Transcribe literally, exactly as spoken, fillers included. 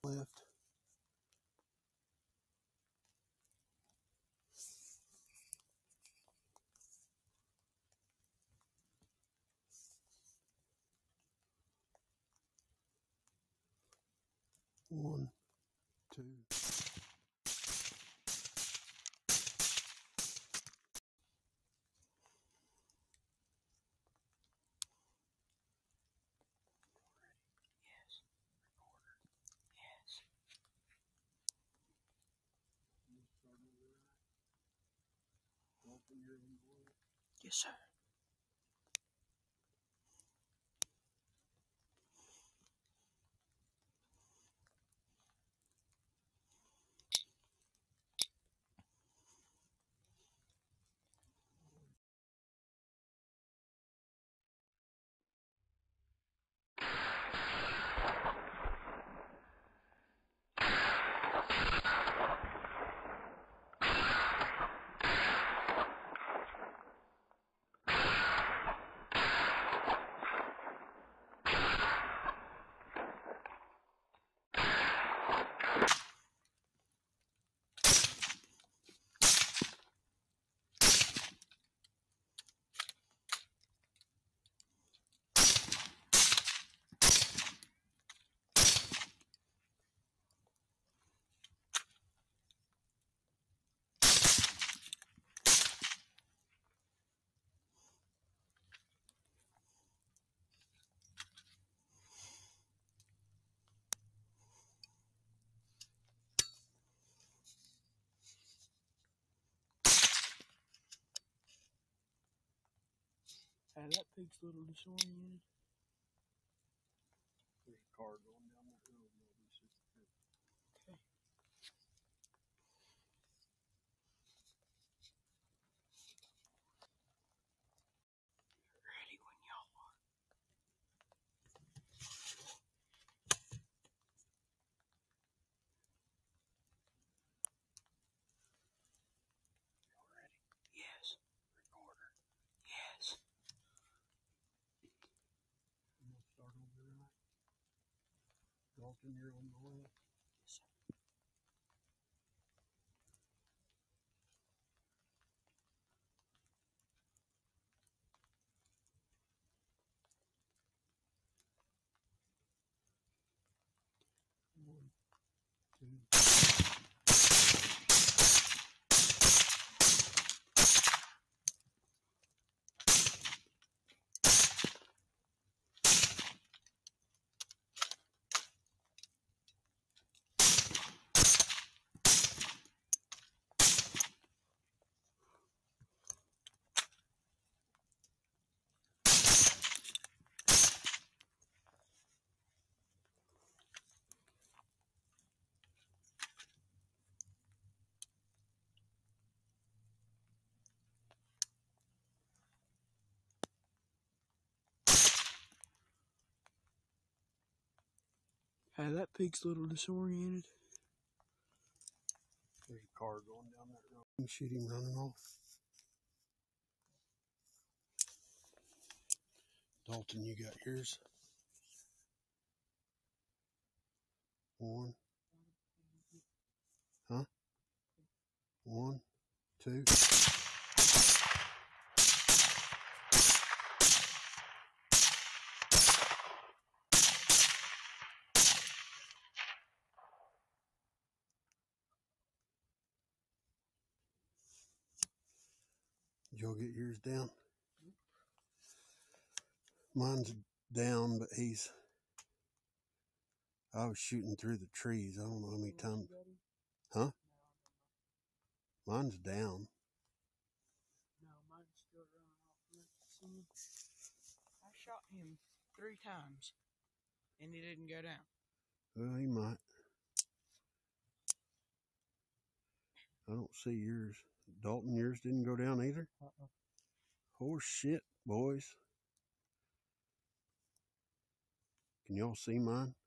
left. One, two. Yes, sir. Hey, that pig's a little disoriented. There's a car going down that road. Okay. Ready when y'all are. Y'all ready? Yes. Recorder. Yes. I'm gonna start over right. Dalton, you're on the left. Yes, sir. One, two. Hey, that pig's a little disoriented. There's a car going down that road. You shoot him running off. Dalton, you got yours. One. Huh? One, two. Did y'all get yours down? Mine's down, but he's... I was shooting through the trees. I don't know how many times. Huh? Mine's down. No, mine's still running off. I shot him three times, and he didn't go down. Well, he might. I don't see yours. Dalton, yours didn't go down either? Uh-uh. Horse shit, boys. Can y'all see mine?